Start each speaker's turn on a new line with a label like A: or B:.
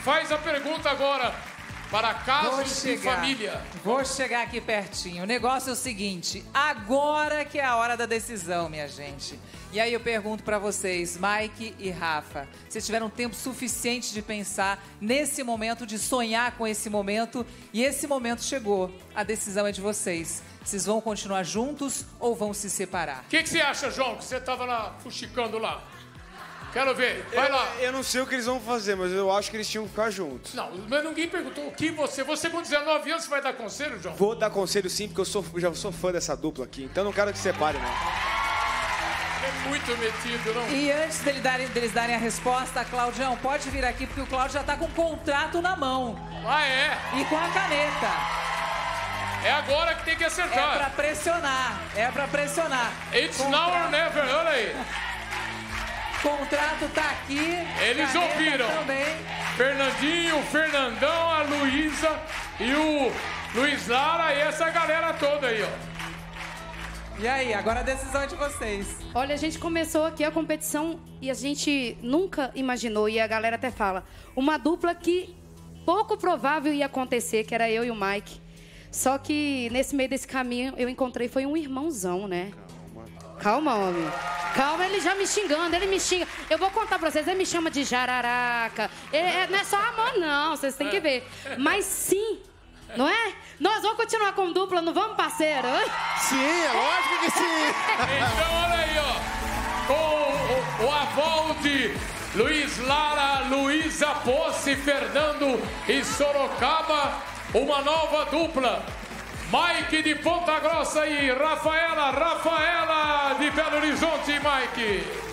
A: faz a pergunta agora para casos de família.
B: Vou chegar aqui pertinho. O negócio é o seguinte, agora que é a hora da decisão, minha gente. E aí eu pergunto pra vocês, Mike e Rafa, vocês tiveram tempo suficiente de pensar nesse momento, de sonhar com esse momento, e esse momento chegou. A decisão é de vocês. Vocês vão continuar juntos ou vão se separar?
A: O que você acha, João, que você tava lá fuxicando lá? Quero ver, vai lá.
C: Eu não sei o que eles vão fazer, mas eu acho que eles tinham que ficar juntos.
A: Não, mas ninguém perguntou o que você... Você com 19 anos, você vai dar conselho, João?
C: Vou dar conselho sim, porque eu já sou fã dessa dupla aqui, então não quero que separe, não.
A: É muito metido, não?
B: E antes deles darem a resposta, Claudião, pode vir aqui, porque o Cláudio já tá com o contrato na mão.
A: Ah, é?
B: E com a caneta.
A: É agora que tem que acertar.
B: É pra pressionar.
A: It's now or never, olha aí.
B: Contrato tá aqui.
A: Eles ouviram.
B: Também.
A: Fernandinho, o Fernandão, a Luísa e o Luiz Lara e essa galera toda aí, ó.
B: E aí, agora a decisão é de vocês.
D: Olha, a gente começou aqui a competição e a gente nunca imaginou, e a galera até fala, uma dupla que pouco provável ia acontecer, que era eu e o Mike. Só que nesse meio desse caminho eu encontrei, foi um irmãozão, né? Calma, homem. Calma, ele já me xingando, ele me xinga. Eu vou contar pra vocês, ele me chama de jararaca. Não é só amor, não, vocês têm que ver. Mas sim, não é? Nós vamos continuar com dupla, não vamos, parceiro?
C: Sim, é lógico que sim.
A: Então, olha aí, ó. Com o aval de Luiz Lara, Luísa Posse, Fernando e Sorocaba, uma nova dupla. Mike de Ponta Grossa e Rafaela de Belo Horizonte, Mike.